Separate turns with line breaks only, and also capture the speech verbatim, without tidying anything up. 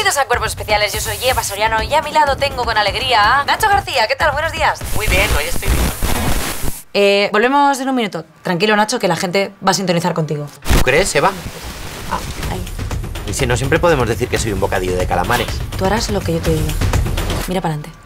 Bienvenidos a Cuerpos Especiales, yo soy Eva Soriano y a mi lado tengo con alegría a Nacho García. ¿Qué tal? Buenos días.
Muy bien, hoy estoy bien.
Eh, volvemos en un minuto. Tranquilo, Nacho, que la gente va a sintonizar contigo.
¿Tú crees, Eva?
Ah, ahí.
Y si no, siempre podemos decir que soy un bocadillo de calamares.
Tú harás lo que yo te diga. Mira para adelante.